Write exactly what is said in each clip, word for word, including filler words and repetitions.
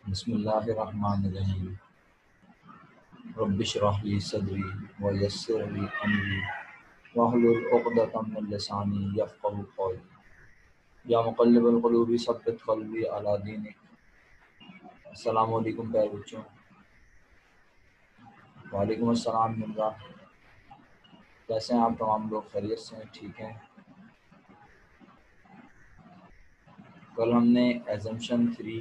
बिस्मिल्लाहिर्रहमानिर्रहीम। रब्बिश्रह ली सदरी व यस्सिर ली अमरी वहलुल उक़दतम मिन लिसानी यफ़क़हू क़ौली। या मुक़ल्लिबल क़ुलूबि सब्बित क़ल्बी अला दीनिक। अस्सलामु अलैकुम प्यारे बच्चों। वालेकुम अस्सलाम मिम्रा। कैसे हैं आप तमाम लोग? खैरियत से हैं? ठीक हैं? कल हमने एजम्पशन थ्री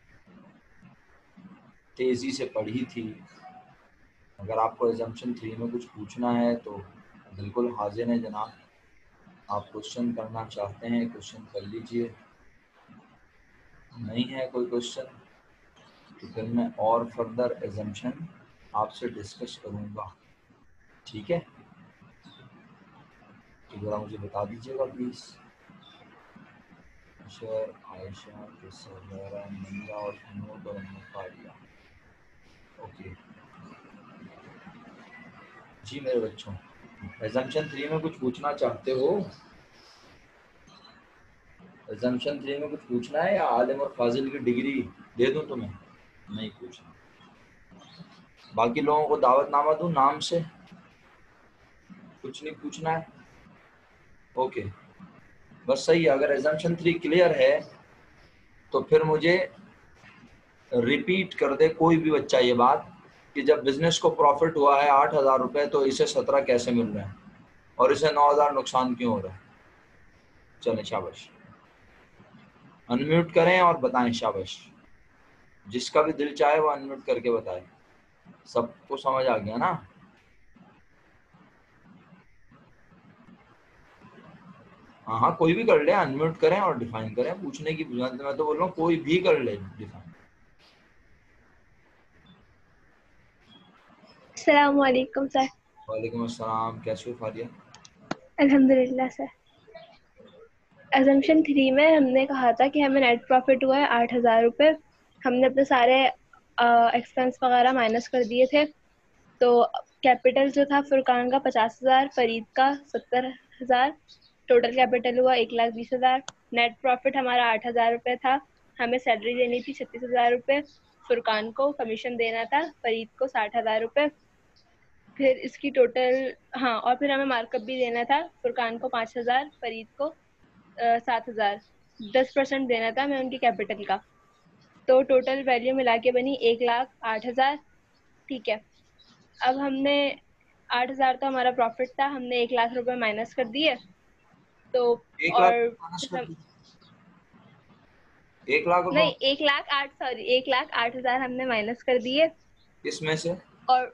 तेज़ी से पढ़ी थी। अगर आपको एजम्पशन थ्री में कुछ पूछना है तो बिल्कुल हाजिर हैं जनाब। आप क्वेश्चन करना चाहते हैं क्वेश्चन कर लीजिए। नहीं है कोई क्वेश्चन तो फिर मैं और फर्दर एजम्पशन आपसे डिस्कस करूँगा। ठीक है, तो ज़रा मुझे बता दीजिएगा प्लीज़। शेर आयशा किस्सा मंजा और हनूद और मुकालिया। ओके जी मेरे बच्चों, एजम्पशन थ्री में कुछ पूछना चाहते हो? एजम्पशन थ्री में कुछ पूछना है या आलिम और फाजिल की डिग्री दे दूं तुम्हें? नहीं पूछना। बाकी लोगों को दावतनामा दूं नाम से? कुछ नहीं पूछना है? ओके बस सही है। अगर एजम्पशन थ्री क्लियर है तो फिर मुझे रिपीट कर दे कोई भी बच्चा ये बात कि जब बिजनेस को प्रॉफिट हुआ है आठ हज़ार रुपये तो इसे सत्रह कैसे मिल रहे हैं और इसे नौ हज़ार नुकसान क्यों हो रहा है। चलें शाबाश, अनम्यूट करें और बताएं। शाबाश, जिसका भी दिल चाहे वो अनम्यूट करके बताए। सबको समझ आ गया ना? हाँ हाँ कोई भी कर ले, अनम्यूट करें और डिफाइन करें। पूछने की बुनियाद मैं तो बोल रहा हूँ कोई भी कर ले डिफाइन। अस्सलाम वालेकुम सर। वालेकुम अस्सलाम। कैसे हो फारिया? अल्हम्दुलिल्लाह सर। एजम्पशन थ्री में हमने कहा था कि हमें नेट प्रॉफिट हुआ है आठ हज़ार रुपये। हमने अपने सारे एक्सपेंस वगैरह माइनस कर दिए थे। तो कैपिटल जो था फुरकान का पचास हज़ार, फरीद का सत्तर हज़ार, टोटल कैपिटल हुआ एक लाख बीस हज़ार। नेट प्रॉफिट हमारा आठ हज़ार रुपये था। हमें सैलरी देनी थी छत्तीस हज़ार रुपये, फुरकान को कमीशन देना था, फरीद को साठ हज़ार रुपये। फिर इसकी टोटल, हाँ, और फिर हमें मार्कअप भी देना था। फुरकान को पाँच हज़ार, फरीद को सात हज़ार, दस परसेंट देना था हमें उनकी कैपिटल का। तो टोटल वैल्यू मिला के बनी एक लाख आठ हज़ार। ठीक है, अब हमने आठ हज़ार तो हमारा प्रॉफिट था, हमने एक लाख रुपए माइनस कर दिए। तो एक लाख और माइनस हम, कर दी? एक लाख रुपए नहीं, एक लाख आठ सॉरी एक लाख आठ हज़ार हमने माइनस कर दिए। इसमें से? और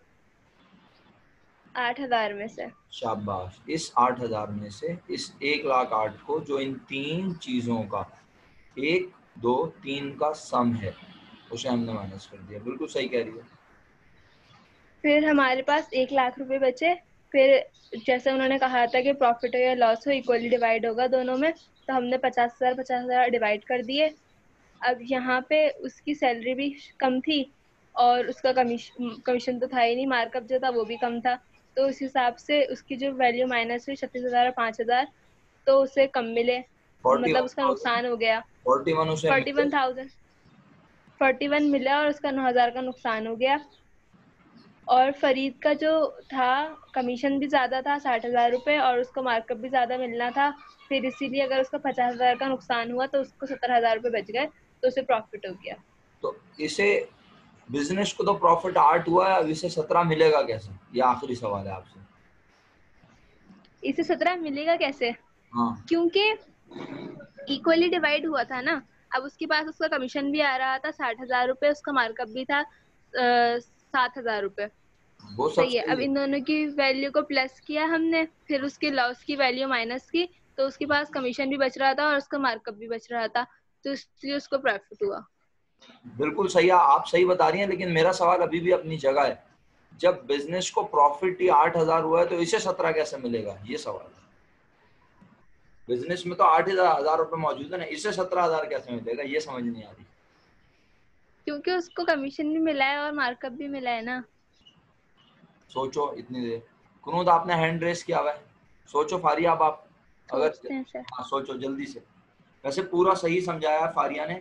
आठ हज़ार में से शाबाश, इस आठ हजार में से इस एक लाख आठ को जो इन तीन चीजों का एक दो तीन का सम है उसे हमने माइनस कर दिया। बिल्कुल सही कह रही है। फिर हमारे पास एक लाख रुपए बचे। फिर जैसे उन्होंने कहा था कि प्रॉफिट हो या लॉस हो इक्वली डिवाइड होगा दोनों में, तो हमने पचास हजार पचास हजार डिवाइड कर दिए। अब यहाँ पे उसकी सैलरी भी कम थी और उसका कमीशन कमीशन तो था ही नहीं, मार्कअप जो था वो भी कम था। तो उस हिसाब से उसकी जो वैल्यू माइनस हुई छत्तीस हजार और पाँच हजार, तो उसे कम मिले, फोर्टी मतलब वन उसका थाउजेंड नुकसान हो गया। फोर्टी वन उसे फोर्टी मिले। वन थाउजेंड फोर्टी वन मिला और उसका नौ हजार का नुकसान हो गया। और फरीद का जो था, कमीशन भी ज्यादा था साठ हजार रुपए और उसको मार्कअप भी ज्यादा मिलना था। फिर इसीलिए अगर उसका पचास हजार का नुकसान हुआ तो उसको सत्तर हजार रुपए बच गए, तो उसे प्रॉफिट हो गया। तो इसे बिजनेस को तो प्रॉफिट आठ हुआ है, अब इसे सत्रह मिलेगा कैसे? ये आखिरी सवाल है आपसे। इसे सत्रह मिलेगा कैसे? हाँ, क्योंकि इक्वली डिवाइड हुआ था ना। अब उसके पास उसका कमीशन भी आ रहा था साठ हजार रुपए, उसका मार्कअप भी था सात हजार रुपए। वो सब सही है, सही अब है। इन दोनों की वैल्यू को प्लस किया हमने, फिर उसके लॉस की वैल्यू माइनस की, तो उसके पास कमीशन भी बच रहा था और उसका मार्कअप भी बच रहा था, तो इसलिए उसको प्रॉफिट हुआ। बिल्कुल सही है, आप सही बता रही हैं, लेकिन मेरा सवाल अभी भी अपनी जगह है। जब बिजनेस को प्रॉफिट ही आठ हजार हुआ है तो इसे सत्रह कैसे मिलेगा, ये सवाल है। बिजनेस में तो आठ हजार रुपए मौजूद है ना, इसे सत्रह हजार कैसे मिलेगा, ये समझ नहीं आ रही। क्योंकि उसको कमीशन भी मिला है और मार्कअप भी मिला है ना। सोचो इतनी देर। कुनूद आपने हैंड रेस किया हुआ है, सोचो फारिया। अब आप अगर सोचते हैं सर। हाँ सोचो जल्दी से। वैसे पूरा सही समझाया फारिया ने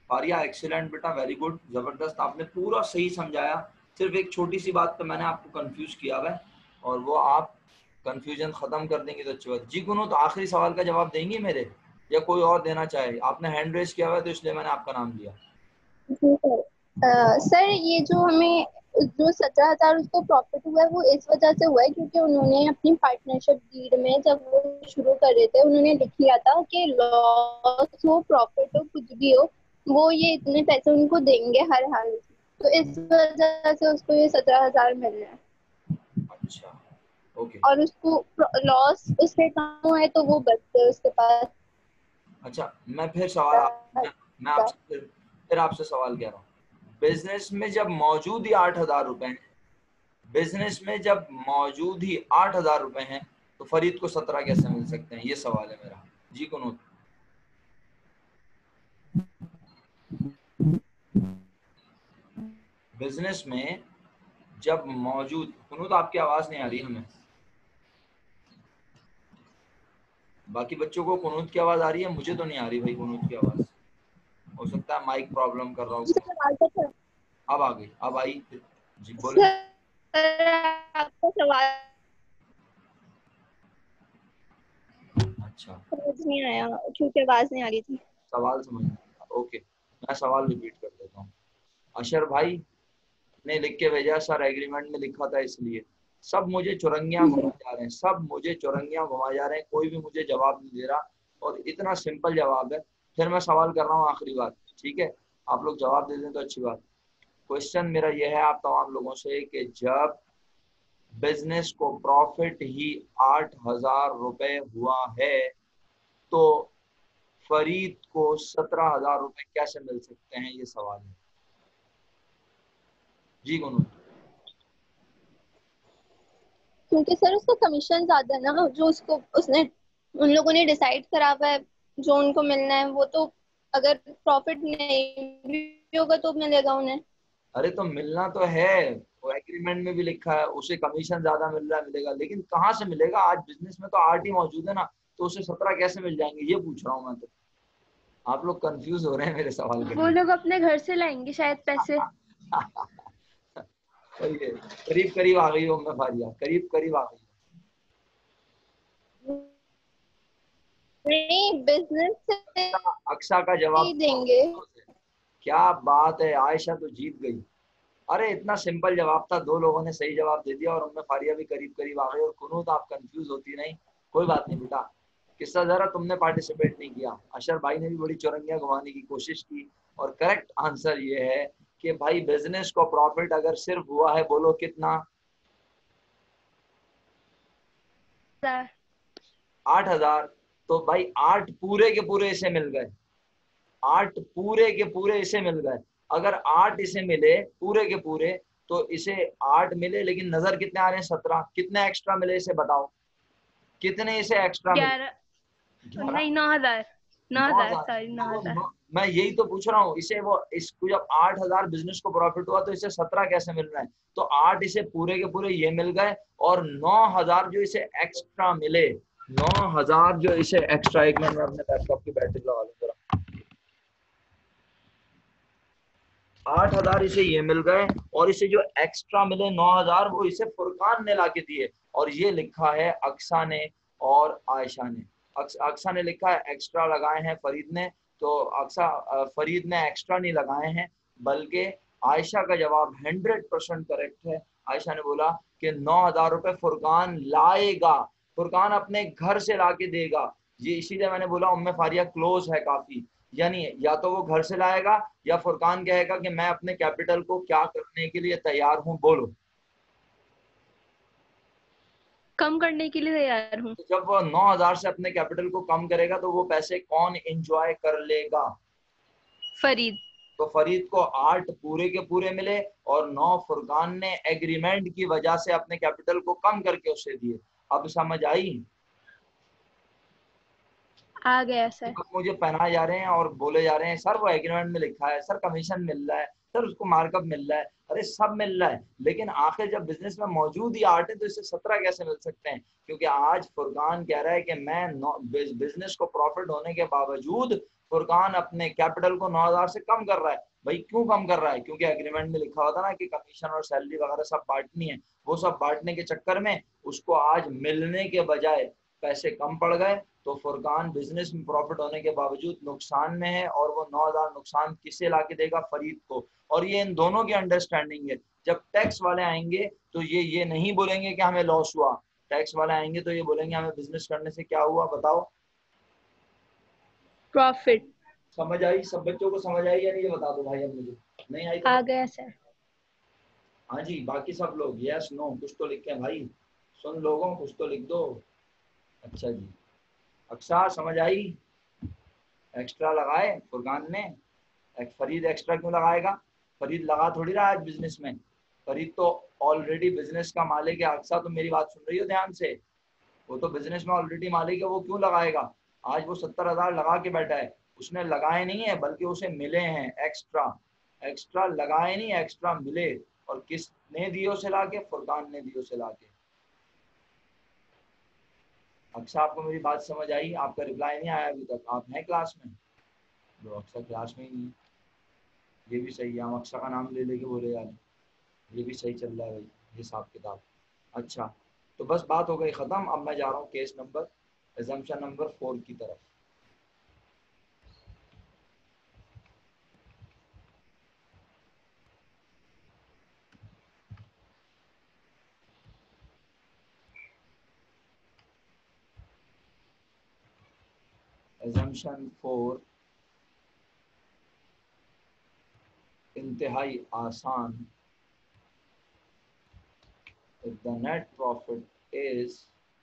फारिया एक्सीलेंट बेटा, वेरी गुड, जबरदस्त, आपने पूरा सही समझाया। सिर्फ एक छोटी सी बात पे मैंने आपको कंफ्यूज किया हुआ है, और वो आप कंफ्यूजन खत्म कर देंगे तो अच्छी बात। जी कुनो, तो आखिरी सवाल का जवाब देंगे मेरे, या कोई और देना चाहे? आपने हैंड रेज किया हुआ है तो इसलिए मैंने आपका नाम लिया। जी सर। अ, सर ये जो हमें जो सत्रह हजार उसको प्रॉफिट हुआ है वो इस वजह से हुआ है क्योंकि उन्होंने अपनी पार्टनरशिप डीड में जब वो शुरू कर रहे थे उन्होंने लिख लिया था कि लॉस हो प्रॉफिट हो कुछ भी हो वो ये इतने पैसे उनको देंगे हर हाल में। तो इस वजह से उसको ये सत्रह हजार मिल रहा है। अच्छा, ओके। और उसको लॉस उससे कम हुआ है तो वो बचते है उसके पास। अच्छा, मैं फिर सवाल आप, मैं, मैं आपसे फिर, फिर आपसे सवाल कह रहा हूँ, बिजनेस में जब मौजूद ही आठ हजार रुपए हैं, बिजनेस में जब मौजूद ही आठ हजार रुपए हैं, तो फरीद को सत्रह कैसे मिल सकते हैं? ये सवाल है मेरा। जी कुनूत। बिजनेस में जब मौजूद, कुनूत आपकी आवाज नहीं आ रही हमें, बाकी बच्चों को कुनूत की आवाज आ रही है, मुझे तो नहीं आ रही भाई कुनूत की आवाज। हो सकता है माइक प्रॉब्लम कर रहा हो। अब आ गई, अब आई। जी बोले। आपका सवाल अच्छा, समझ नहीं आया क्योंकि आवाज नहीं आ रही थी। सवाल समझ में आया। ओके, मैं सवाल रिपीट कर देता हूँ। अशर भाई ने लिख के भेजा, सर एग्रीमेंट में लिखा था इसलिए। सब मुझे चुरंगियां घुमा जा रहे हैं, सब मुझे चुरंगियां घुमा जा रहे हैं, कोई भी मुझे जवाब नहीं दे रहा, और इतना सिंपल जवाब है। फिर मैं सवाल कर रहा हूँ, आखिरी बात, ठीक है? आप लोग जवाब दे दें तो अच्छी बात। क्वेश्चन मेरा यह है आप तमाम लोगों से कि जब बिजनेस को प्रॉफिट ही आठ हजार रुपए हुआ है, तो फरीद को सत्रह हजार रुपए कैसे मिल सकते हैं? ये सवाल है। जी गुनू। क्योंकि सर उसका कमीशन ज्यादा है ना जो उसको उसने उन लोगों ने डिसाइड करा हुआ है जो उनको मिलना है वो तो अगर प्रॉफिट नहीं भी होगा तो मिलेगा उन्हें। अरे तो मिलना तो है, वो एग्रीमेंट में भी लिखा है, उसे कमीशन ज्यादा मिल रहा है, मिलेगा, लेकिन कहाँ से मिलेगा? आज बिजनेस में तो आठ ही मौजूद है ना, तो उसे सत्रह कैसे मिल जाएंगे? ये पूछ रहा हूँ मैं तो। आप लोग कंफ्यूज हो रहे हैं मेरे सवाल के वो लिए। लोग अपने घर से लाएंगे शायद पैसे। सही है, करीब करीब आ गई हो मैं फारिया, करीब करीब आ गई। नहीं बिजनेस से अक्सा अक्सा का ही जवाब देंगे। क्या बात है, आयशा तो जीत गई। अरे इतना सिंपल जवाब था, दो लोगों ने सही जवाब दे दिया, और उनमें फारिया भी करीब करीब आ गई, और कुनूत आप कंफ्यूज होती नहीं। कोई बात नहीं बेटा, किस्सा जरा तुमने पार्टिसिपेट नहीं किया, अशर भाई ने भी बड़ी चौरंगियां घुमाने की कोशिश की, और करेक्ट आंसर ये है कि भाई बिजनेस को प्रॉफिट अगर सिर्फ हुआ है, बोलो कितना? आठ हजार। तो भाई आठ पूरे के पूरे इसे मिल गए, आठ पूरे के पूरे इसे मिल गए। अगर आठ इसे मिले पूरे के पूरे, तो इसे आठ मिले, लेकिन नजर कितने आ रहे हैं? सत्रह। कितने एक्स्ट्रा मिले इसे बताओ, कितने इसे एक्स्ट्रा मिले? ग्यारह, ग्यारह। नहीं नौ हजार, नौ नौ हजार हजार सॉरी नौ तो हजार नौ, मैं यही तो पूछ रहा हूँ इसे, वो इसको जब आठ हजार बिजनेस को प्रॉफिट हुआ तो इसे सत्रह कैसे मिल रहा है? तो आठ इसे पूरे के पूरे ये मिल गए, और नौ हजार जो इसे एक्स्ट्रा मिले, नौ हजार जो इसे एक्स्ट्रा, एक मिनट में अपने लैपटॉप की बैटरी लगा लूं जरा। आठ हजार इसे ये मिल गए, और इसे जो एक्स्ट्रा मिले नौ हजार, वो इसे फुरकान ने लाके दिए, और ये लिखा है अक्सा ने और आयशा ने। अक्स, अक्सा ने लिखा है एक्स्ट्रा लगाए हैं फरीद ने, तो अक्सा फरीद ने एक्स्ट्रा नहीं लगाए हैं, बल्कि आयशा का जवाब हंड्रेड परसेंट करेक्ट है। आयशा ने बोला कि नौ हजार रुपए फुरकान लाएगा, फुरकान अपने घर से लाके देगा। ये इसीलिए मैंने बोला उम्मे फारिया क्लोज है काफी, यानी या तो वो घर से लाएगा, या फुरकान कहेगा कि मैं अपने कैपिटल को क्या करने के लिए तैयार हूं, बोलो। कम करने के लिए तैयार हूँ। तो जब वो नौ हजार से अपने कैपिटल को कम करेगा, तो वो पैसे कौन एंजॉय कर लेगा? फरीद। तो फरीद को आठ पूरे के पूरे मिले, और नौ फुरकान ने एग्रीमेंट की वजह से अपने कैपिटल को कम करके उसे दिए। अब समझ आई? आ गया सर। मुझे पहनाए जा रहे हैं और बोले जा रहे हैं, सर वो एग्रीमेंट में लिखा है, सर कमीशन मिल रहा है, सर उसको मार्कअप मिल रहा है, अरे सब मिल रहा है, लेकिन आखिर जब बिजनेस में मौजूद ही आठ है तो इससे सत्रह कैसे मिल सकते हैं? क्योंकि आज फुरकान कह रहा है कि मैं बिजनेस को प्रॉफिट होने के बावजूद फुरकान अपने कैपिटल को नौ हजार से कम कर रहा है। भाई क्यों कम कर रहा है? क्योंकि एग्रीमेंट में लिखा होता ना कि कमीशन और सैलरी वगैरह सब बांटनी है, वो सब बांटने के चक्कर में उसको आज मिलने के बजाय पैसे कम पड़ गए, तो फुरकान बिजनेस में प्रॉफिट होने के बावजूद नुकसान में है, और वो नौ हजार नुकसान किसे ला के देगा? फरीद को। और ये इन दोनों की अंडरस्टैंडिंग है। जब टैक्स वाले आएंगे तो ये ये नहीं बोलेंगे कि हमें लॉस हुआ, टैक्स वाले आएंगे तो ये बोलेंगे हमें बिजनेस करने से क्या हुआ, बताओ? प्रॉफिट। समझ आई? सब बच्चों को समझ आई या नहीं, ये बता दो भाई। अब मुझे नहीं आई तो आ गया सर। हाँ जी, बाकी सब लोग यस नो कुछ तो लिखे भाई, सुन लोगों कुछ तो लिख दो। अच्छा जी, अक्सा समझ आई? एक्स्ट्रा लगाए फुरकान ने, एक फरीद एक्स्ट्रा क्यों लगाएगा? फरीद लगा थोड़ी रहा आज बिजनेस में, फरीद तो ऑलरेडी बिजनेस का मालिक है। अक्सा तो मेरी बात सुन रही हो ध्यान से, वो तो बिजनेस में ऑलरेडी मालिक है, वो क्यों लगाएगा? आज वो सत्तर हजार लगा के बैठा है, उसने लगाए नहीं है बल्कि उसे मिले हैं एक्स्ट्रा। एक्स्ट्रा लगाए नहीं, एक्स्ट्रा मिले। और किसने दिए उसे लाके? फुरकान ने दिए उसे लाके। अक्सा आपको मेरी बात समझ आई? आपका रिप्लाई नहीं आया अभी तक, आप हैं क्लास में? जो अक्सा क्लास में ही नहीं, ये भी सही है, हम अक्सा का नाम ले लेके बोले यार, ये भी सही चल रहा है भाई हिसाब किताब। अच्छा, तो बस बात हो गई ख़त्म। अब मैं जा रहा हूँ case number assumption number four की तरफ। एजम्पशन फोर इंतहाई आसान। If the net profit is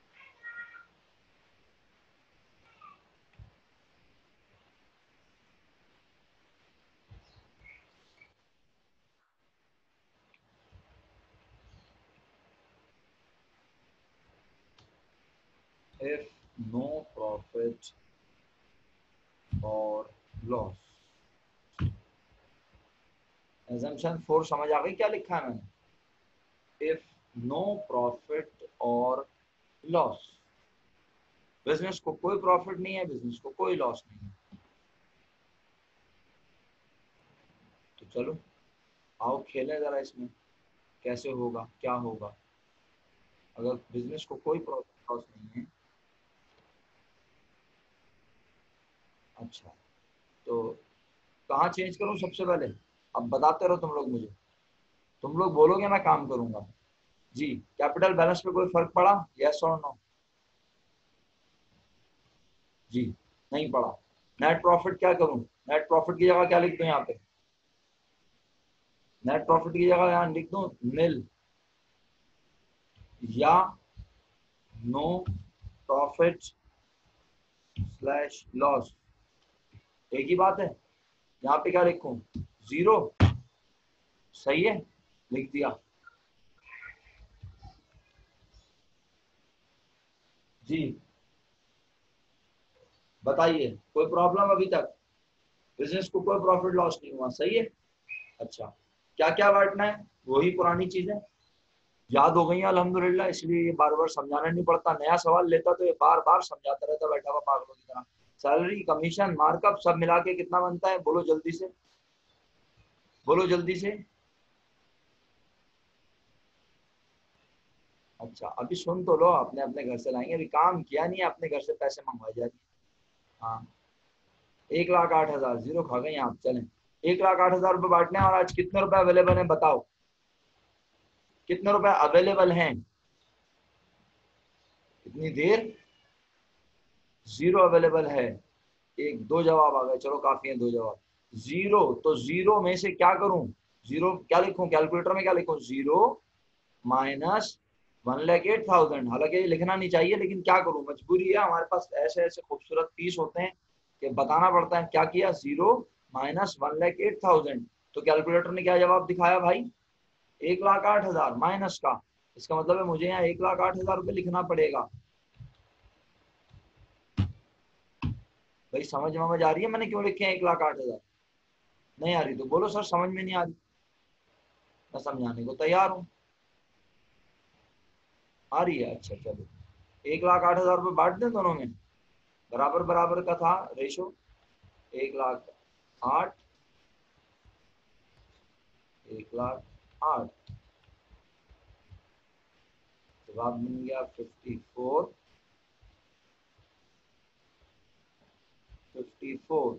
if no profit or loss। assumption four समझ आ गई क्या लिखा है मैंने? if no profit or loss, business को कोई प्रॉफिट नहीं है, बिजनेस को कोई लॉस नहीं है। तो चलो आओ खेलें जरा इसमें, कैसे होगा, क्या होगा अगर बिजनेस को कोई प्रॉफिट लॉस नहीं है। अच्छा, तो कहाँ चेंज करूं सबसे पहले? अब बताते रहो तुम लोग मुझे, तुम लोग बोलोगे मैं काम करूंगा। जी, कैपिटल बैलेंस पे कोई फर्क पड़ा? यस और नो? जी नहीं पड़ा। नेट प्रॉफिट क्या करूं? नेट प्रॉफिट की जगह क्या लिख दूं? यहाँ पे नेट प्रॉफिट की जगह यहाँ लिख दूं नील या नो प्रॉफिट स्लैश लॉस, एक ही बात है। यहाँ पे क्या लिखूं? जीरो। सही है, लिख दिया। जी बताइए, कोई प्रॉब्लम अभी तक? बिजनेस को कोई प्रॉफिट लॉस नहीं हुआ, सही है। अच्छा, क्या क्या बांटना है? वही पुरानी चीजें याद हो गई हैं अल्हम्दुलिल्लाह, इसलिए ये बार बार समझाना नहीं पड़ता। नया सवाल लेता तो ये बार बार समझाता रहता बैठा हुआ पागलों की तरह। सैलरी, कमीशन, मार्कअप सब मिला के कितना बनता है? बोलो जल्दी से, बोलो जल्दी से। अच्छा अभी सुन तो लो, अपने अपने घर से लाएंगे, अभी काम किया नहीं है, अपने घर से पैसे मंगवाए जा रही है। हाँ, एक लाख आठ हजार जीरो खा गए आप। चलें, एक लाख आठ हजार रुपये बांटने हैं, और आज कितने रुपए अवेलेबल हैं बताओ? कितने रुपए अवेलेबल हैं? इतनी देर जीरो अवेलेबल है। एक दो जवाब आ गए, चलो काफी है दो जवाब। जीरो, तो जीरो में से क्या करूं? जीरो क्या लिखूं? कैलकुलेटर में क्या लिखूं? Zero minus one lakh eight thousand. हालांकि ये लिखना नहीं चाहिए, लेकिन क्या करूं, मजबूरी है। हमारे पास ऐसे ऐसे खूबसूरत पीस होते हैं कि बताना पड़ता है। क्या किया? Zero minus one lakh eight thousand. तो कैलकुलेटर ने क्या जवाब दिखाया भाई? एक लाख आठ हजार माइनस का। इसका मतलब है मुझे यहाँ एक लाख आठ हजार रुपये लिखना पड़ेगा। भाई समझ में आ रही है मैंने क्यों लिखे हैं एक लाख आठ हजार? नहीं आ रही तो बोलो सर समझ में नहीं आ रही। मैं समझाने को तैयार हूँ। आ रही है? अच्छा चलो, एक लाख आठ हजार रुपये बांट दें दोनों में, बराबर बराबर का था रेशो, एक लाख आठ, एक लाख आठ, जवाब बन गया फिफ्टी फोर, फिफ्टी फोर।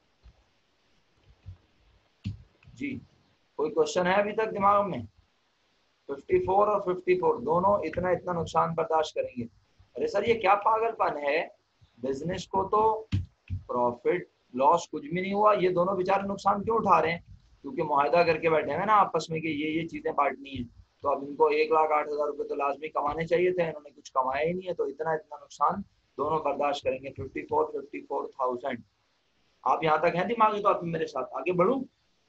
जी, कोई क्वेश्चन है अभी तक दिमाग में? फिफ्टी फोर और फिफ्टी फोर दोनों इतना इतना नुकसान बर्दाश्त करेंगे। अरे सर ये क्या पागलपन है, बिजनेस को तो प्रॉफिट लॉस कुछ भी नहीं हुआ, ये दोनों बेचारे नुकसान क्यों उठा रहे हैं? क्योंकि मुआहदा करके बैठे हैं ना आपस में कि ये ये चीजें बांटनी है, तो अब इनको एक लाख आठ हजार रुपये तो लाजमी कमाने चाहिए थे, इन्होंने कुछ कमाया ही नहीं है, तो इतना इतना नुकसान दोनों बर्दाश्त करेंगे। Fifty four fifty four thousand. आप यहाँ तक हैं दिमागी? तो आप मेरे साथ आगे बढ़ूं?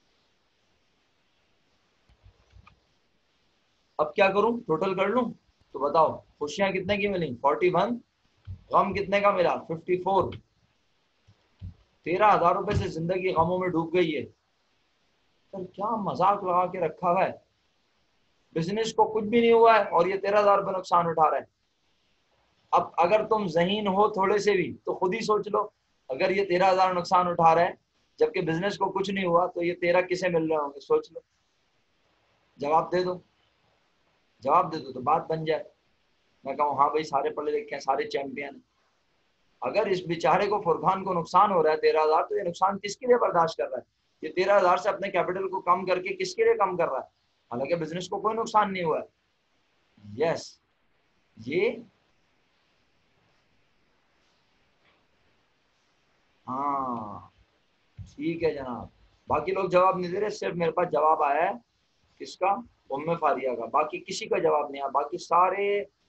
अब क्या करूं, टोटल कर लूं? तो बताओ खुशियां कितने की मिली? Forty one. गम कितने का मिला? Fifty four. तेरह हजार रुपए से जिंदगी गमों में डूब गई है। सर क्या मजाक लगा के रखा हुआ है, बिजनेस को कुछ भी नहीं हुआ है और ये तेरह हजार रुपये नुकसान उठा रहा है। अब अगर तुम जहीन हो थोड़े से भी तो खुद ही सोच लो, अगर ये तेरह हजार नुकसान उठा रहा है जबकि बिजनेस को कुछ नहीं हुआ, तो ये तेरह किसे मिल रहे होंगे? सोच लो, जवाब दे दो, जवाब दे दो तो बात बन जाए। मैं कहूँ हाँ भाई सारे पढ़े लिखे हैं, सारे चैंपियन हैं। अगर इस बेचारे को, फुरकान को नुकसान हो रहा है तेरह हजार, तो ये नुकसान किसके लिए बर्दाश्त कर रहा है? ये तेरह हजार से अपने कैपिटल को कम करके किसके लिए कम कर रहा है? हालांकि बिजनेस को कोई नुकसान नहीं हुआ है। यस, ये हाँ ठीक है जनाब। बाकी लोग जवाब नहीं दे रहे, सिर्फ मेरे पास जवाब आया है किसका? उम्मे फारिया का। बाकी किसी का जवाब नहीं आया, बाकी सारे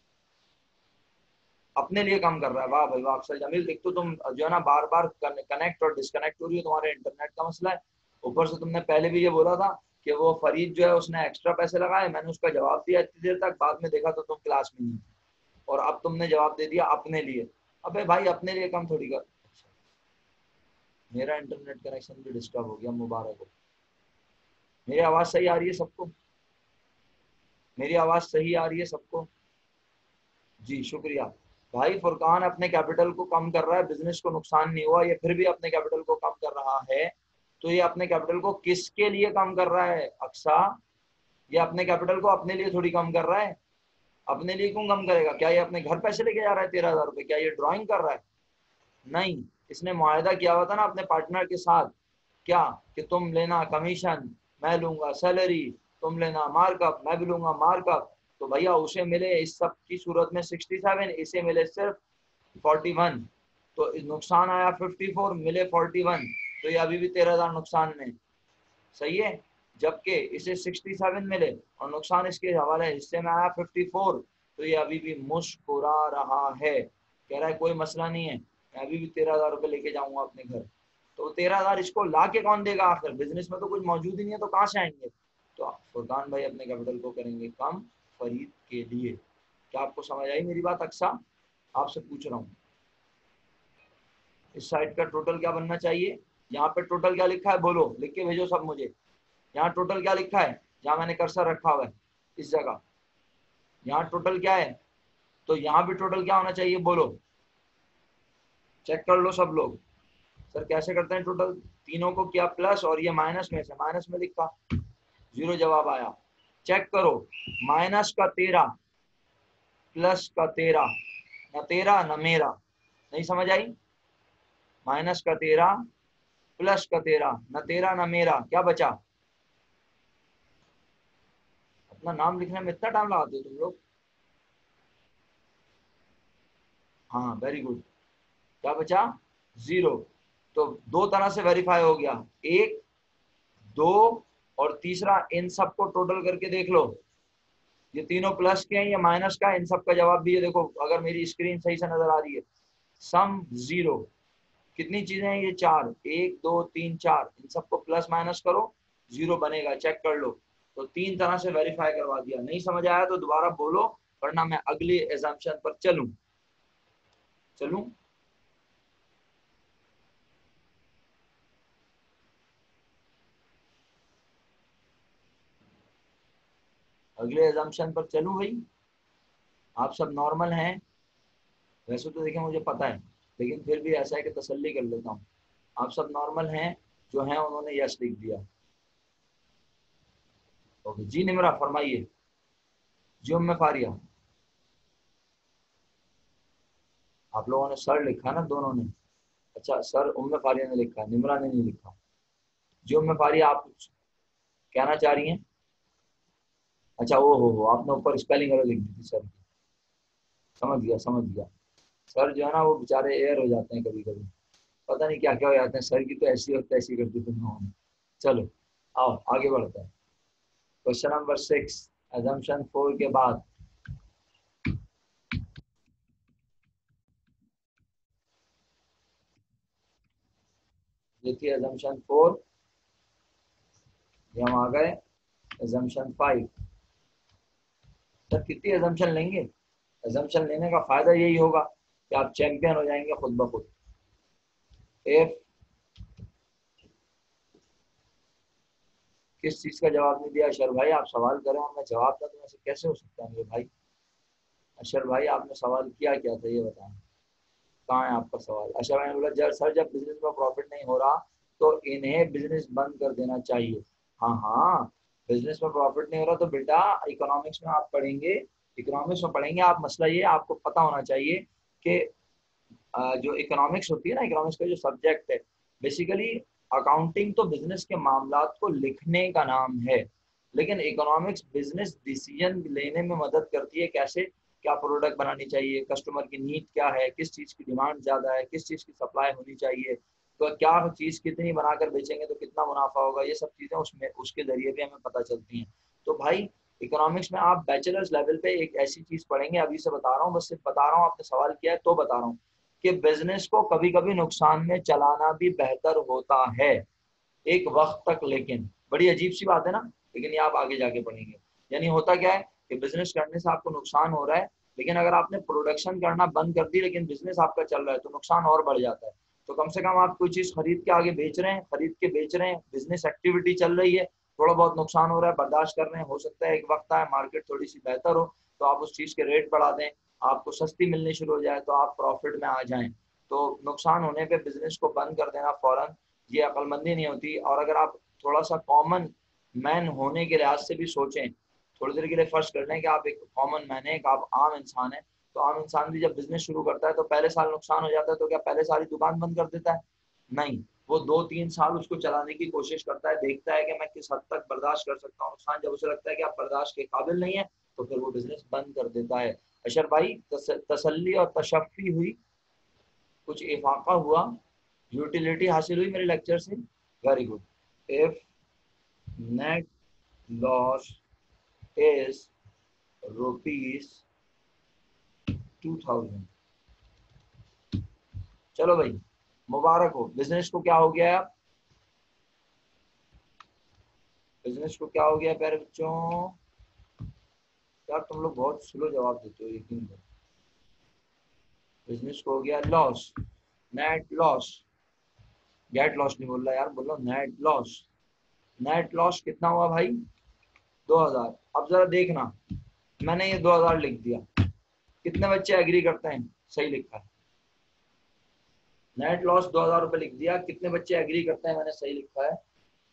अपने लिए काम कर रहा है। वाह भाई वाह अफसर जमील, एक तो तुम जो है ना बार बार कनेक्ट और डिस्कनेक्ट हो रही हो, तुम्हारे इंटरनेट का मसला है। ऊपर से तुमने पहले भी ये बोला था कि वो फरीद जो है उसने एक्स्ट्रा पैसे लगाए, मैंने उसका जवाब दिया इतनी देर तक, बाद में देखा तो तुम क्लास में नहीं, और अब तुमने जवाब दे दिया अपने लिए। अबे भाई अपने लिए काम थोड़ी कर। मेरा इंटरनेट कनेक्शन भी डिस्टर्ब हो गया, मुबारक हो। मेरी आवाज सही आ रही है सबको? मेरी आवाज सही आ रही है सबको? जी शुक्रिया। भाई फुरकान अपने कैपिटल को कम कर रहा है, बिजनेस को नुकसान नहीं हुआ, ये फिर भी अपने कैपिटल को कम कर रहा है। तो ये अपने कैपिटल को किसके लिए कम कर रहा है अक्सा? ये अपने कैपिटल को अपने लिए थोड़ी कम कर रहा है। अपने लिए क्यों कम करेगा? क्या ये अपने घर पैसे लेके जा रहा है तेरह हजार रुपये? क्या ये ड्राइंग कर रहा है? नहीं, इसने मुआहदा किया हुआ था ना अपने पार्टनर के साथ, क्या कि तुम लेना कमीशन, मैं लूंगा सैलरी, तुम लेना मार्कअप, मैं भी लूंगा मार्कअप। तो भैया उसे मिले इस सब की सूरत में सिक्सटी सेवन, इसे मिले सिर्फ फोर्टी वन। तो नुकसान आया फिफ्टी फोर, मिले फोर्टी वन, तो ये अभी भी तेरह हजार नुकसान में, सही है। जबकि इसे सिक्सटी सेवन मिले और नुकसान इसके हवाले हिस्से में आया फिफ्टी फोर, तो ये अभी भी मुस्कुरा रहा है, कह रहा है कोई मसला नहीं है, मैं अभी भी तेरह हजार रुपये लेके जाऊंगा अपने घर। तो तेरह हजार इसको ला के कौन देगा? आखिर बिजनेस में तो कुछ मौजूद ही नहीं है, तो कहाँ से आएंगे? तो फुरकान भाई अपने कैपिटल को करेंगे कम फरीद के लिए। क्या आपको समझ आई मेरी बात अक्सा? आपसे पूछ रहा हूँ, इस साइड का टोटल क्या बनना चाहिए? यहाँ पे टोटल क्या लिखा है बोलो, लिख के भेजो सब मुझे। यहाँ टोटल क्या लिखा है जहाँ मैंने कर्सर रखा हुआ है इस जगह? यहाँ टोटल क्या है? तो यहाँ भी टोटल क्या होना चाहिए बोलो, चेक कर लो सब लोग। सर कैसे करते हैं टोटल? तीनों को किया प्लस और ये माइनस में से, माइनस में लिखा, जीरो जवाब आया। चेक करो, माइनस का तेरह प्लस का तेरह, न तेरह न मेरा, नहीं समझ आई? माइनस का तेरह प्लस का तेरह, न तेरह न मेरा, क्या बचा? अपना नाम लिखने में इतना टाइम लगाते हो तुम लोग? हाँ वेरी गुड। क्या बचा? जीरो। तो दो तरह से वेरीफाई हो गया, एक, दो और तीसरा, इन सबको टोटल करके देख लो, ये तीनों प्लस के हैं, ये माइनस का है, इन सब का जवाब भी ये देखो, अगर मेरी स्क्रीन सही से नजर आ रही है। सम जीरो, कितनी चीजें हैं ये? चार, एक दो तीन चार, इन सबको प्लस माइनस करो, जीरो बनेगा, चेक कर लो। तो तीन तरह से वेरीफाई करवा दिया। नहीं समझ आया तो दोबारा बोलो, वरना मैं अगली एजम्पशन पर चलूं चलूं अगले एजम्पशन पर चलूं भाई? आप सब नॉर्मल हैं? वैसे तो देखिए मुझे पता है, लेकिन फिर भी ऐसा है कि तसल्ली कर लेता हूँ। आप सब नॉर्मल हैं? जो हैं उन्होंने यस लिख दिया। ओके जी निमरा फरमाइए। जी उम्मे फारिया, आप लोगों ने सर लिखा ना दोनों ने? अच्छा सर उम्मे फारिया ने लिखा, निमरा ने नहीं लिखा। जी उम्मे फारिया आप कुछ कहना चाह रही हैं? अच्छा ओ हो हो आपने ऊपर स्पेलिंग एरर लिख दी थी सर की। समझ गया समझ गया। सर जो है ना वो बेचारे एयर हो जाते हैं कभी कभी, पता नहीं क्या क्या हो जाते हैं सर की, तो ऐसी और तैसी करती तुम लोगों ने। चलो आओ आगे बढ़ते हैं। Question number six, assumption four के बाद देखिए assumption फोर, ये हम आ गए assumption फाइव। सर कितनी assumption लेंगे? assumption लेने का फायदा यही होगा कि आप चैंपियन हो जाएंगे खुद ब खुद। इफ किस चीज का जवाब नहीं दिया अशर भाई? आप सवाल करें और मैं जवाब दूं तो ऐसे कैसे हो सकता है मेरे भाई? अशर भाई आपने सवाल किया क्या था ये बताएं, कहाँ है आपका सवाल? अशर भाई ने बोला जब सर जब बिजनेस में प्रॉफिट नहीं हो रहा तो इन्हें बिजनेस बंद कर देना चाहिए। हाँ हाँ, बिजनेस में प्रॉफिट नहीं हो रहा तो बेटा इकोनॉमिक्स में आप पढ़ेंगे, इकोनॉमिक्स में पढ़ेंगे आप। मसला ये आपको पता होना चाहिए कि अ, जो इकोनॉमिक्स होती है ना, इकोनॉमिक्स का जो सब्जेक्ट है बेसिकली, अकाउंटिंग तो बिजनेस के मामलात को लिखने का नाम है, लेकिन इकोनॉमिक्स बिजनेस डिसीजन लेने में मदद करती है। कैसे? क्या प्रोडक्ट बनानी चाहिए, कस्टमर की नीड क्या है, किस चीज की डिमांड ज्यादा है, किस चीज की सप्लाई होनी चाहिए, तो क्या चीज कितनी बनाकर बेचेंगे तो कितना मुनाफा होगा, ये सब चीजें उसमें उसके जरिए भी हमें पता चलती हैं। तो भाई इकोनॉमिक्स में आप बैचलर्स लेवल पे एक ऐसी चीज पढ़ेंगे, अभी से बता रहा हूँ, बस सिर्फ बता रहा हूँ, आपने सवाल किया है तो बता रहा हूँ कि बिजनेस को कभी कभी नुकसान में चलाना भी बेहतर होता है एक वक्त तक। लेकिन बड़ी अजीब सी बात है ना, लेकिन ये आप आगे जाके पढ़ेंगे। यानी होता क्या है कि बिजनेस करने से आपको नुकसान हो रहा है, लेकिन अगर आपने प्रोडक्शन करना बंद कर दी लेकिन बिजनेस आपका चल रहा है तो नुकसान और बढ़ जाता है। तो कम से कम आप कोई चीज खरीद के आगे बेच रहे हैं, खरीद के बेच रहे हैं, बिजनेस एक्टिविटी चल रही है, थोड़ा बहुत नुकसान हो रहा है, बर्दाश्त कर रहे हैं, हो सकता है एक वक्त आए मार्केट थोड़ी सी बेहतर हो तो आप उस चीज के रेट बढ़ा दें, आपको सस्ती मिलनी शुरू हो जाए तो आप प्रॉफिट में आ जाएं। तो नुकसान होने पे बिजनेस को बंद कर देना फौरन, ये अक्लमंदी नहीं होती। और अगर आप थोड़ा सा कॉमन मैन होने के लिहाज से भी सोचें, थोड़ी देर के लिए फर्ज कर लें कि आप एक कॉमन मैन है, आप आम इंसान है, तो आम इंसान भी जब बिजनेस शुरू करता है तो पहले साल नुकसान हो जाता है तो क्या पहले साल ही दुकान बंद कर देता है? नहीं, वो दो तीन साल उसको चलाने की कोशिश करता है, देखता है कि मैं किस हद तक बर्दाश्त कर सकता हूँ नुकसान। जब उसे लगता है कि आप बर्दाश्त के काबिल नहीं है तो फिर वो बिजनेस बंद कर देता है। अशर भाई तस, तसल्ली और तशफ़ी हुई, कुछ इफाका हुआ, यूटिलिटी हासिल हुई मेरे लेक्चर से? Very good. If net loss is rupees two thousand, चलो भाई मुबारक हो, बिजनेस को क्या हो गया है? बिजनेस को क्या हो गया प्यारे बच्चों? यार तुम लोग बहुत स्लो जवाब देते हो, यकीन करो। बिजनेस को हो गया loss, net loss, get loss नहीं बोल रहा यार, बोल रहा हूँ नेट लॉस। नेट लॉस कितना हुआ भाई? दो हजार। अब जरा देखना, मैंने ये दो हजार लिख दिया, कितने बच्चे एग्री करते हैं? सही लिखा है, नेट लॉस दो हजार रुपए लिख दिया, कितने बच्चे एग्री करते हैं मैंने सही लिखा है?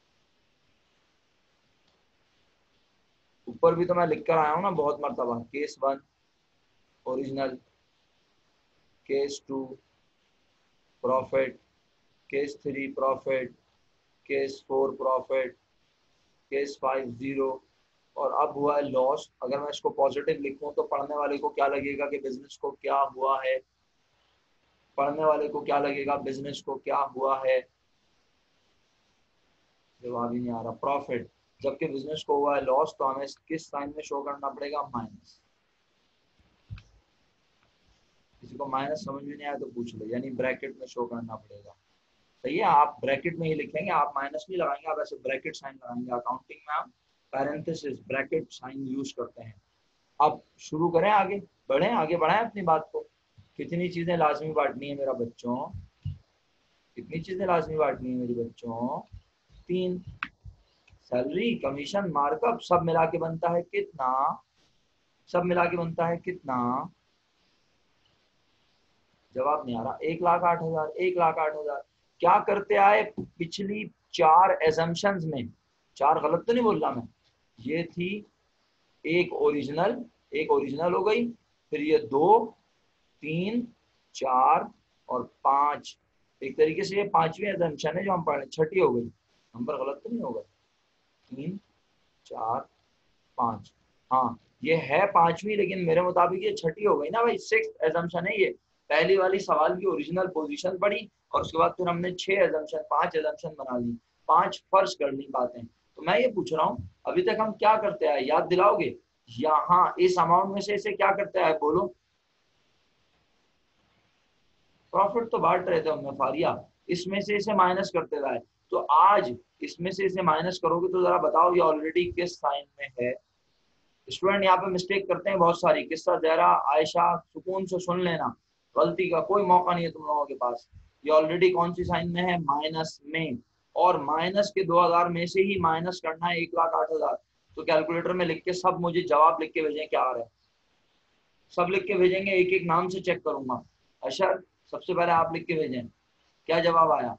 ऊपर भी तो मैं लिख कर आया हूँ ना बहुत मरतबा, case one original, case two profit, case three profit, case four profit, case five zero, और अब हुआ है लॉस। अगर मैं इसको पॉजिटिव लिखूं तो पढ़ने वाले को क्या लगेगा कि बिजनेस को क्या हुआ है? पढ़ने वाले को क्या लगेगा बिजनेस को क्या हुआ है? जवाब ही नहीं आ रहा। प्रॉफिट, जबकि बिजनेस को हुआ है लॉस, तो हमें किस साइन में शो करना पड़ेगा? माइनस। किसी को माइनस समझ में नहीं आया तो पूछ लो, यानी ब्रैकेट में शो करना पड़ेगा। सही है, आप ब्रैकेट में ही लिखेंगे, आप माइनस नहीं लगाएंगे, आप ऐसे ब्रैकेट साइन लगाएंगे। अकाउंटिंग में हम पैरेंथेसिस ब्रैकेट साइन यूज करते हैं। अब शुरू करें, आगे बढ़ें, आगे बढ़ाएं अपनी बात को। कितनी चीजें लाजमी बांटनी है मेरा बच्चों? कितनी चीजें लाजमी बांटनी है मेरे बच्चों? तीन। सैलरी, कमीशन, मार्कअप सब मिला के बनता है कितना? सब मिला के बनता है कितना? जवाब नहीं आ रहा। एक लाख आठ हजार, एक लाख आठ हजार। क्या करते आए पिछली चार एजम्पशंस में? चार गलत तो नहीं बोल रहा मैं। ये थी एक ओरिजिनल, एक ओरिजिनल हो गई, फिर ये दो, तीन, चार और पांच। एक तरीके से ये पांचवी एजम्पशन है जो हम पढ़ रहे, छठी हो गई। नंबर गलत तो नहीं होगा? तीन, चार, पांच। हाँ ये है पांचवी, लेकिन मेरे मुताबिक ये छठी हो गई ना भाई। सिक्स्थ एजम्पशन है ये। पहली वाली सवाल की ओरिजिनल पोजीशन पढ़ी और उसके बाद फिर हमने छह एजम्पशन, पांच एजम्पशन बना ली, पांच फर्ज कर ली बातें। तो मैं ये पूछ रहा हूँ अभी तक हम क्या करते आए, याद दिलाओगे? यहाँ इस अमाउंट में से इसे क्या करते आए बोलो? प्रॉफिट तो बांट रहे थे हमने फारिया, इसमें से इसे माइनस करते रहे। तो आज इसमें से इसे माइनस करोगे तो जरा बताओ ये ऑलरेडी किस साइन में है? स्टूडेंट यहाँ पे मिस्टेक करते हैं बहुत सारी। किस्सा जहरा, आयशा, सुकून से सुन लेना, गलती का कोई मौका नहीं है तुम लोगों के पास। ये ऑलरेडी कौन सी साइन में है? माइनस में। और माइनस के दो हजार में से ही माइनस करना है एक लाख आठ हजार। तो कैलकुलेटर में लिख के सब मुझे जवाब लिख के भेजें क्या आ रहा है। सब लिख के भेजेंगे, एक एक नाम से चेक करूंगा। अशर सबसे पहले आप लिख के भेजें क्या जवाब आया।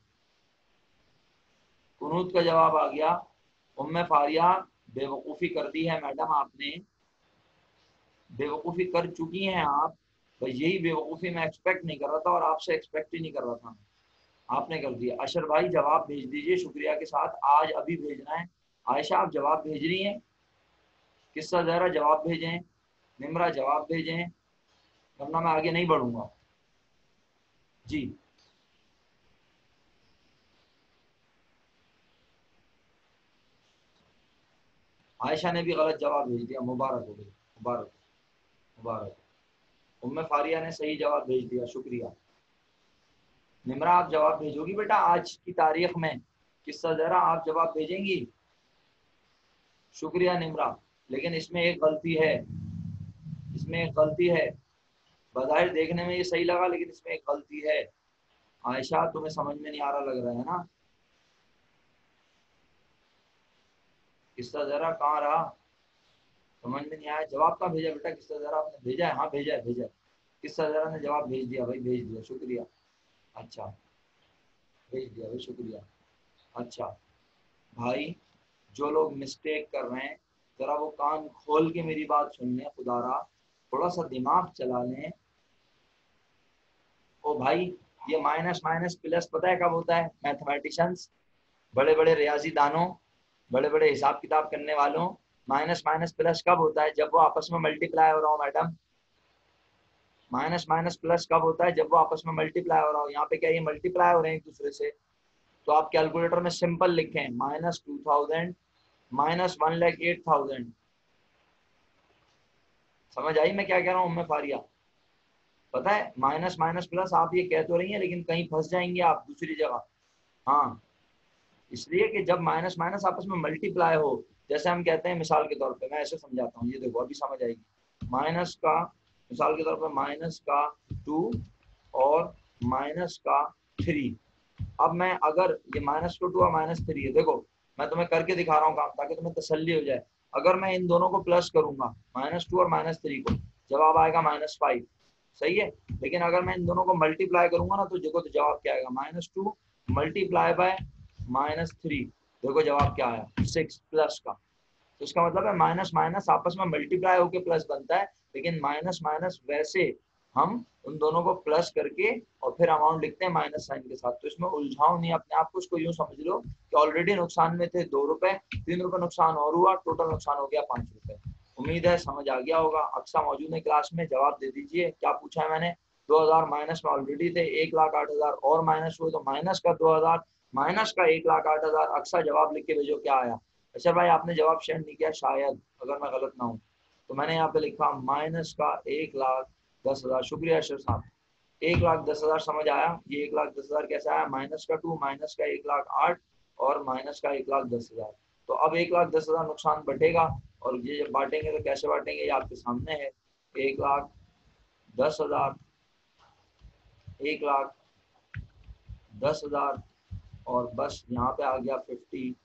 कुनूत का जवाब आ गया। उम्मे फारिया बेवकूफ़ी कर दी है मैडम आपने, बेवकूफ़ी कर चुकी हैं आप। बस यही बेवकूफ़ी मैं एक्सपेक्ट नहीं कर रहा था और आपसे एक्सपेक्ट ही नहीं कर रहा था, आपने कर दिया। अशर भाई जवाब भेज दीजिए शुक्रिया के साथ, आज अभी भेजना है। आयशा आप जवाब भेज रही हैं? किस्सा जहरा जवाब भेजें, निमरा जवाब भेजें, वरना मैं आगे नहीं बढ़ूंगा जी। आयशा ने भी गलत जवाब भेज दिया, मुबारक हो गई, मुबारक मुबारक। उम्मे फारिया ने सही जवाब भेज दिया, शुक्रिया। निमरा आप जवाब भेजोगी बेटा आज की तारीख में? किस्सा जरा आप जवाब भेजेंगी? शुक्रिया निमरा। लेकिन इसमें एक गलती है, इसमें एक गलती है। बज़ाहिर देखने में ये सही लगा लेकिन इसमें एक गलती है। आयशा तुम्हें समझ में नहीं आ रहा लग रहा है ना? किस्सा जरा कहाँ रहा? समझ में नहीं आया। जवाब कहाँ भेजा बेटा? किस्सा जरा आपने भेजा है? हाँ भेजा है, भेजा है। किस्सा जरा ने जवाब भेज दिया भाई, भेज दिया, शुक्रिया। अच्छा भेज दिया भाई, शुक्रिया। अच्छा भाई जो लोग मिस्टेक कर रहे हैं जरा वो कान खोल के मेरी बात सुन लें, खुदारा थोड़ा सा दिमाग चला लें। ओ भाई ये माइनस माइनस प्लस पता है कब होता है? मैथमेटिशियंस, बड़े बड़े रियाजी दानों, बड़े बड़े हिसाब किताब करने वालों, माइनस माइनस प्लस कब होता है? जब वो आपस में मल्टीप्लाई हो रहा हो मैडम। माइनस माइनस प्लस कब होता है? जब वो आपस में मल्टीप्लाई हो रहा हो। यहाँ पे क्या ये मल्टीप्लाई हो रहे हैं एक दूसरे से? तो आप कैलकुलेटर में सिंपल लिखें minus two thousand minus one lakh eight thousand. समझ आई मैं क्या कह रहा हूँ उम्मे फारिया? पता है माइनस माइनस प्लस आप ये कह तो रही हैं लेकिन कहीं फंस जाएंगे आप दूसरी जगह। हाँ इसलिए कि जब माइनस माइनस आपस में मल्टीप्लाई हो, जैसे हम कहते हैं मिसाल के तौर पे, मैं ऐसे समझाता हूँ, ये देखो अभी समझ आएगी। माइनस का मिसाल के तौर पे माइनस का टू और माइनस का थ्री। अब मैं अगर ये माइनस टू टू और माइनस थ्री है, देखो मैं तुम्हें करके दिखा रहा हूँ काम ताकि तुम्हें तसल्ली हो जाए। अगर मैं इन दोनों को प्लस करूंगा माइनस टू और माइनस थ्री को, जवाब आएगा माइनस फाइव, सही है। लेकिन अगर मैं इन दोनों को मल्टीप्लाई करूंगा ना तो देखो तो जवाब क्या आएगा? Minus two multiply by minus three, देखो जवाब क्या आया? सिक्स प्लस का। तो इसका मतलब है माइनस माइनस आपस में मल्टीप्लाई होकर प्लस बनता है, लेकिन माइनस माइनस वैसे हम उन दोनों को प्लस करके और फिर अमाउंट लिखते हैं माइनस साइन के साथ। तो इसमें उलझाओ नहीं अपने आप को, उसको यूं समझ लो कि ऑलरेडी नुकसान में थे दो रुपए, तीन रुपए नुकसान और हुआ, टोटल नुकसान हो गया पांच रुपए। उम्मीद है समझ आ गया होगा। अक्सा मौजूद है क्लास में, जवाब दे दीजिए क्या पूछा है मैंने। दो हजार माइनस में ऑलरेडी थे, एक लाख आठ हजार और माइनस हुए तो माइनस का दो हजार माइनस का एक लाख आठ हजार। अक्सा जवाब लिख के भेजो क्या आया। अच्छा भाई आपने जवाब शेयर नहीं किया शायद, अगर मैं गलत ना हूँ तो मैंने यहाँ पे लिखा माइनस का एक लाख दस हजार। शुक्रिया अशर साहब। एक लाख दस हजार समझ आया? ये एक लाख दस हजार कैसे आया? माइनस का टू, माइनस का एक लाख आठ और माइनस का एक लाख दस हजार। तो अब एक लाख दस हजार नुकसान बटेगा और ये जब बांटेंगे तो कैसे बांटेंगे ये आपके सामने है। एक लाख दस हजार, एक लाख दस हजार और बस यहाँ पे आ गया फिफ्टी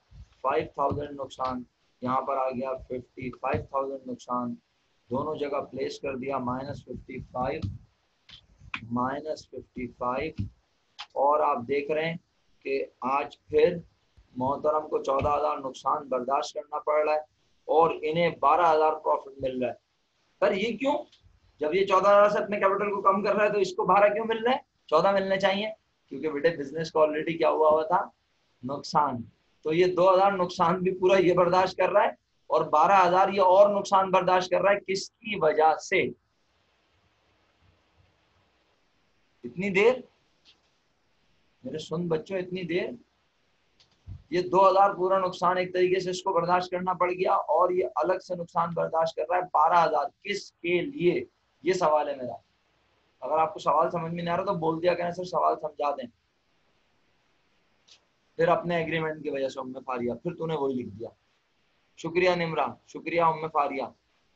फाइव थाउजेंड नुकसान, यहाँ पर आ गया फिफ्टी फाइव थाउजेंड नुकसान, दोनों जगह प्लेस कर दिया minus fifty five minus fifty five. और आप देख रहे हैं कि आज फिर मोहतरम को चौदह हजार नुकसान बर्दाश्त करना पड़ रहा है और इन्हें बारह हजार प्रॉफिट मिल रहा है। पर ये क्यों? जब ये चौदह हजार से अपने कैपिटल को कम कर रहा है तो इसको बारह क्यों मिल रहा है? चौदह मिलने चाहिए, क्योंकि बेटे बिजनेस को ऑलरेडी क्या हुआ हुआ था? नुकसान। तो ये दो हजार नुकसान भी पूरा ये बर्दाश्त कर रहा है और बारह हजार ये और नुकसान बर्दाश्त कर रहा है। किसकी वजह से? इतनी देर मेरे सुन बच्चों, इतनी देर ये दो हजार पूरा नुकसान एक तरीके से इसको बर्दाश्त करना पड़ गया और ये अलग से नुकसान बर्दाश्त कर रहा है बारह हजार। किसके लिए? ये सवाल है मेरा। अगर आपको सवाल समझ में नहीं आ रहा तो बोल दिया करें सर सवाल समझा दें। फिर अपने एग्रीमेंट की वजह से उम्मे फारिया, फिर तूने वही लिख दिया। शुक्रिया निमरा, शुक्रिया उम्मे फारिया।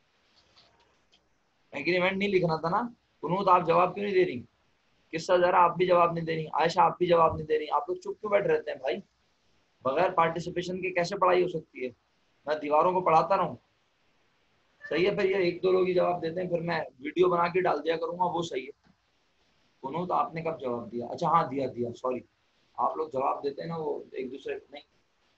एग्रीमेंट नहीं लिखना था ना। कुनूत आप जवाब क्यों नहीं दे रही? किस्सा जरा आप भी जवाब नहीं दे रही, आयशा आप भी जवाब नहीं दे रही। आप लोग चुप क्यों बैठ रहते हैं भाई? बगैर पार्टिसिपेशन के कैसे पढ़ाई हो सकती है? मैं दीवारों को पढ़ाता रहूं? सही है, फिर ये एक दो लोग ही जवाब देते हैं, फिर मैं वीडियो बना के डाल दिया करूंगा, वो सही है। कुनूत तो आपने कब जवाब दिया? अच्छा हाँ दिया दिया, सॉरी। आप लोग जवाब देते हैं ना वो एक दूसरे को नहीं।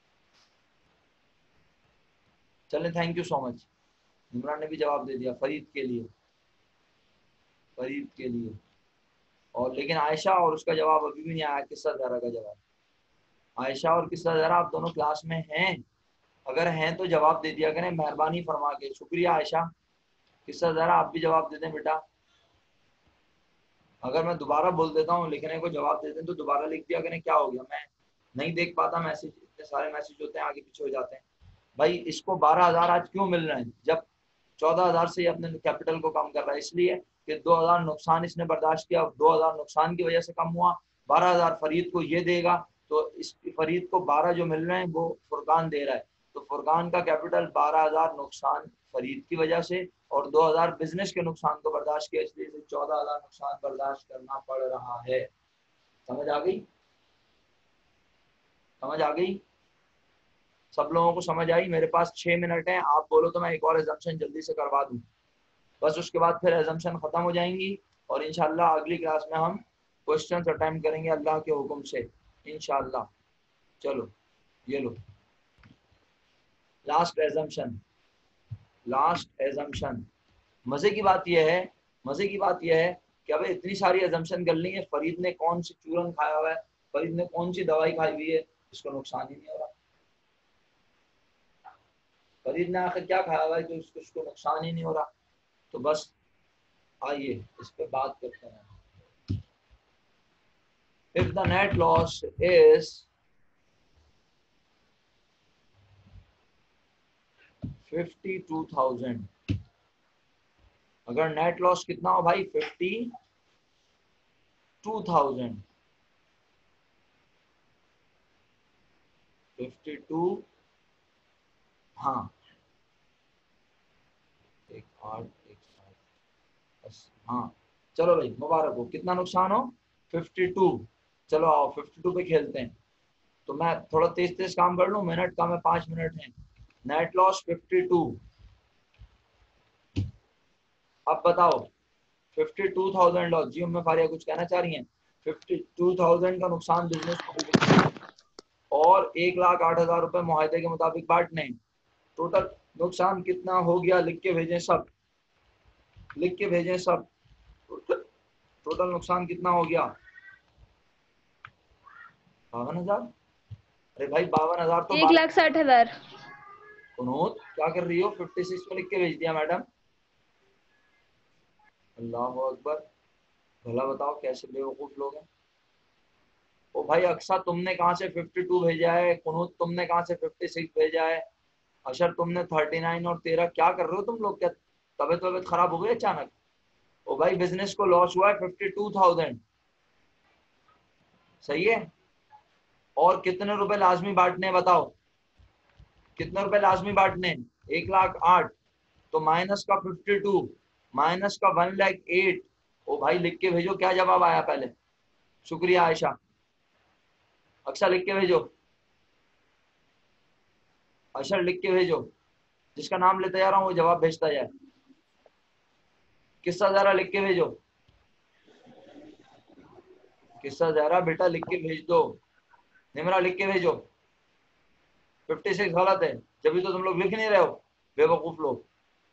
चले, thank you so much. Imran ने भी जवाब दे दिया फरीद के लिए, फरीद के लिए। और लेकिन आयशा और उसका जवाब अभी भी नहीं आया, किस्सा ज़रा का जवाब। आयशा और किस्सा ज़रा आप दोनों क्लास में हैं? अगर हैं तो जवाब दे दिया करें मेहरबानी फरमा के। शुक्रिया आयशा। किस्सा ज़रा आप भी जवाब दे दें बेटा। अगर मैं दोबारा बोल देता हूँ लिखने को जवाब देते हैं तो दोबारा लिख दिया करें। क्या हो गया? मैं नहीं देख पाता मैसेज, इतने सारे मैसेज होते हैं आगे पीछे हो जाते हैं। भाई इसको बारह हजार आज क्यों मिल रहे हैं जब चौदह हजार से अपने कैपिटल को कम कर रहा है? इसलिए कि दो हजार नुकसान इसने बर्दाश्त किया, दो हजार नुकसान की वजह से कम हुआ। बारह हजार फरीद को ये देगा, तो इस फरीद को बारह जो मिल रहे हैं वो फुरकान दे रहा है। तो फुरकान का कैपिटल बारह हजार नुकसान फरीद की वजह से और दो हजार बिजनेस के नुकसान को बर्दाश्त किया, इसलिए इसे चौदह हजार नुकसान बर्दाश्त करना पड़ रहा है। समझ आ गई? समझ आ गई? सब लोगों को समझ आई? मेरे पास छह मिनट हैं, आप बोलो तो मैं एक और एजम्पशन जल्दी से करवा दूं, बस उसके बाद फिर एजम्पशन खत्म हो जाएंगी और इंशाल्लाह अगली क्लास में हम क्वेश्चंस अटेम्प्ट करेंगे अल्लाह के हुक्म से इंशाल्लाह। चलो ये लो लास्ट एजम्पशन, लास्ट एजम्पशन। मजे की बात यह है, मजे की बात यह है कि अब इतनी सारी एजम्पशन कर ली है। फरीद ने कौन सी चूरन खाया हुआ है, फरीद ने कौन सी दवाई खाई हुई है, इसको नुकसान ही नहीं हो रहा। फरीद ने आखिर क्या खाया हुआ है तो इसको इसको नुकसान ही नहीं हो रहा। तो बस आइए इस पे बात करते हैं। If the net loss is fifty two thousand, अगर नेट लॉस कितना हो भाई? Fifty two thousand, fifty two, हाँ एक आठ एक सात बस, हाँ चलो भाई मुबारक हो। कितना नुकसान हो? Fifty two. चलो आओ फिफ्टी टू पे खेलते हैं। तो मैं थोड़ा तेज तेज काम कर लूं, मिनट का मैं पांच मिनट है। Net loss fifty two. अब बताओ फिफ्टी टू थाउजेंड लॉस। जी उम्मे फारिया कुछ कहना चाह रही हैं? फिफ्टी टू थाउजेंड का नुकसान बिजनेस को और एक लाख आठ हजार रुपए मुआहदे के मुताबिक बांटने। टोटल नुकसान कितना हो गया? लिख के भेजें सब, लिख के भेजें सब। टोटल नुकसान कितना हो गया? बावन हजार। अरे भाई बावन हजार तो एक लाख साठ हजार। कुनूत क्या कर रही हो? फिफ्टी सिक्स में लिख के भेज दिया मैडम। अल्लाह अकबर, भला बताओ कैसे बेवकूफ लोग हैं। ओ भाई अक्सा तुमने कहाँ से फिफ्टी टू भेजा है? कुनूत तुमने कहाँ से फिफ्टी सिक्स भेजा है? अशर तुमने थर्टी नाइन और तेरह क्या कर रहे हो तुम लोग? क्या तबीयत वबीयत खराब हो गई अचानक? ओ भाई बिजनेस को लॉस हुआ है फिफ्टी टू थाउजेंड, सही है। और कितने रुपए लाजमी बांटने बताओ? कितने रुपए लाजमी बांटने? एक लाख आठ। तो माइनस का फिफ्टी टू माइनस का वन लाख एट। ओ भाई लिख के भेजो क्या जवाब आया पहले। शुक्रिया आयशा। अक्सा लिख के भेजो। अशर लिख के भेजो, जिसका नाम लेते जा रहा हूँ वो जवाब भेजता जाए। किस्सा जरा लिख के भेजो, किस्सा जरा बेटा लिख के भेज दो। निमरा लिख के भेजो। फिफ्टी सिक्स गलत है, जब तो तुम लोग लिख नहीं रहे हो, बेवकूफ लोग।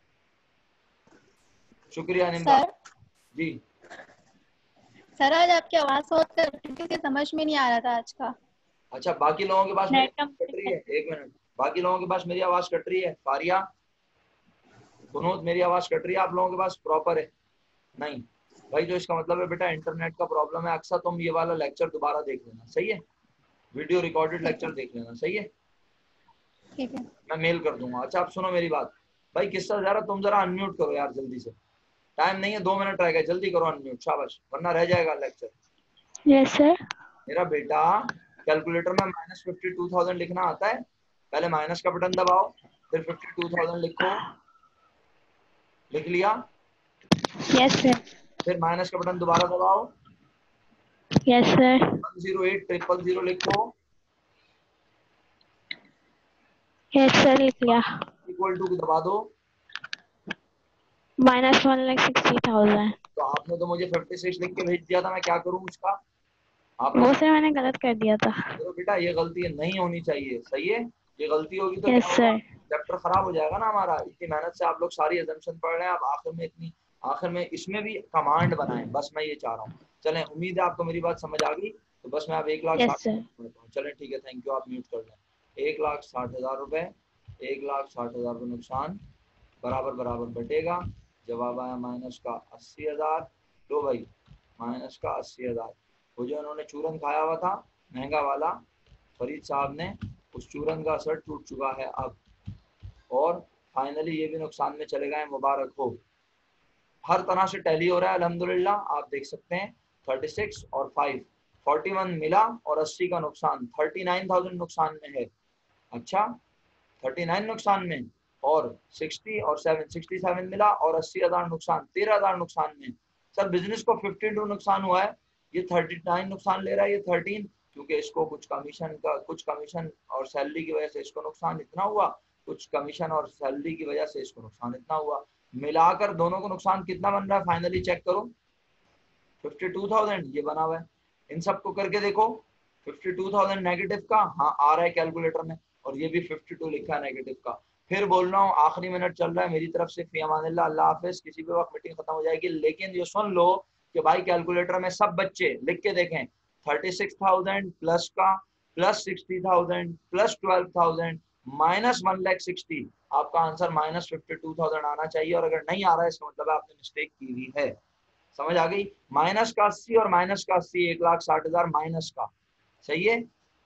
शुक्रिया निमरा सर जी। सर आज आपकी आवाज बहुत कट के समझ में नहीं आ रहा था आज का। अच्छा, बाकी लोगों के पास मेरी नेट आवाज कट रही है? एक मिनट, बाकी लोगों के पास मेरी आवाज कट रही है? फारिया, बुनूद, मेरी आवाज कट रही है आप लोगों के पास प्रॉपर है? नहीं भाई, तो इसका मतलब है बेटा इंटरनेट का प्रॉब्लम है। अक्सर तुम ये वाला लेक्चर दोबारा देख लेना, सही है? वीडियो रिकॉर्डेड लेक्चर देख लेना, सही है? ठीक है। मैं मेल कर दूंगा। अच्छा आप सुनो मेरी बात भाई, किस्सा जरा तुम जरा अनम्यूट करो यार जल्दी से, टाइम नहीं है, दो मिनट रह गए, जल्दी करो अनम्यूट, शाबाश, वरना रह जाएगा लेक्चर। Yes sir. मेरा बेटा कैलकुलेटर में माइनस फिफ्टी टू थाउजेंड लिखना आता है? पहले माइनस का बटन दबाओ, फिर फिफ्टी टू थाउजेंड लिखो, लिख लिया? Yes sir. फिर माइनस का बटन दोबारा दबाओ, yes sir. One zero eight triple zero लिखो, यस सर, लिख लिया। इक्वल टू दबा दो। Minus one lakh sixty thousand. तो आपने तो मुझे फिफ्टी सिक्स लिख के भेज दिया था, मैं क्या करूं उसका? आपने वो सर मैंने गलत कर दिया था। तो बेटा ये गलती नहीं होनी चाहिए, सही है? ये गलती होगी तो यस क्या होगा? सर। चैप्टर खराब हो जाएगा ना हमारा। इतनी मेहनत से आप लोग सारी एजम्पशन पढ़ रहे हैं, आप आखिर में इतनी आखिर में इसमें भी कमांड बनाएं, बस मैं ये चाह रहा हूँ। चलें, उम्मीद है आपको मेरी बात समझ आ गई। तो बस मैं आप एक लाख यस साठ सर। चलें ठीक है, थैंक यू, आप म्यूट कर दें। एक लाख साठ हजार रुपए, एक लाख साठ हजार रुपये नुकसान बराबर बराबर बटेगा। जवाब आया माइनस का अस्सी हजार। लो भाई, माइनस का अस्सी हजार। वो जो उन्होंने चूरन खाया हुआ था महंगा वाला, फरीद साहब ने, उस चूरन का असर टूट चुका है अब, और फाइनली ये भी नुकसान में चले गए, मुबारक हो। हर तरह से टैली हो रहा है अल्हम्दुलिल्लाह, आप देख सकते हैं। थर्टी सिक्स और फाइव, फोर्टी वन मिला और अस्सी का नुकसान, थर्टी नाइन थाउजेंड नुकसान में है। अच्छा, थर्टी नाइन नुकसान में, और सिक्सटी और सेवन, सिक्सटी सेवन मिला और अस्सी हजार नुकसान, तेरह हजार नुकसान में। सर बिजनेस को फिफ्टी टू नुकसान हुआ है, ये थर्टी नाइन नुकसान ले रहा है, ये थर्टीन, क्योंकि इसको कुछ कमीशन का कुछ कमीशन और सैलरी की वजह से इसको नुकसान इतना हुआ, कुछ कमीशन और सैलरी की वजह से इसको नुकसान इतना हुआ। मिलाकर दोनों को नुकसान कितना बन रहा है फाइनली चेक करो, फिफ्टी टू थाउजेंड ये बना हुआ है। इन सबको करके देखो, फिफ्टी टू थाउजेंड नेगेटिव का, हाँ आ रहा है कैलकुलेटर में, और ये भी फिफ्टी टू लिखा है नेगेटिव का। फिर बोल रहा हूँ, आखिरी मिनट चल रहा है, मेरी तरफ से फी अमानिल्लाह, अल्लाह हाफिज। किसी भी वक्त मीटिंग खत्म हो जाएगी, लेकिन ये सुन लो कि भाई कैलकुलेटर में सब बच्चे लिख के देखें, थर्टी सिक्स थाउजेंड प्लस का, plus sixty thousand, plus twelve thousand, minus one lakh sixty, आपका answer minus fifty two thousand आना चाहिए। और अगर नहीं आ रहा है इसका मतलब आपने मिस्टेक की हुई है। समझ आ गई? माइनस का अस्सी और माइनस का अस्सी, एक लाख साठ हजार माइनस का, सही है?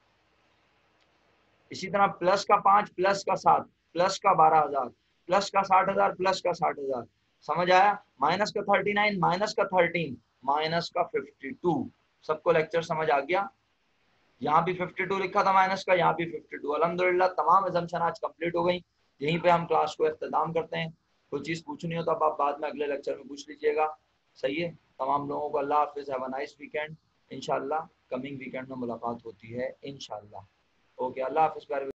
इसी तरह प्लस का पांच, प्लस का सात, प्लस का बारह हजार, प्लस का साठ हजार, प्लस का साठ हजार। समझ आया? माइनस का थर्टी नाइन, माइनस का थर्टीन, माइनस का फिफ्टी टू। सबको लेक्चर समझ आ गया? यहाँ भी फिफ्टी टू लिखा था माइनस का, यहाँ भी फिफ्टी टू। अल्हम्दुलिल्लाह तमाम एजम्पशन आज कंप्लीट हो गई। यहीं पे हम क्लास को इख्तिताम करते हैं। कोई चीज़ पूछनी हो तो अब आप बाद में अगले लेक्चर में पूछ लीजिएगा, सही है? तमाम लोगों को अल्लाह हाफिज़, हैव अ नाइस वीकेंड। इंशाल्लाह कमिंग वीकेंड में मुलाकात होती है इंशाल्लाह। ओके, अल्लाह हाफिज़ प्यारे।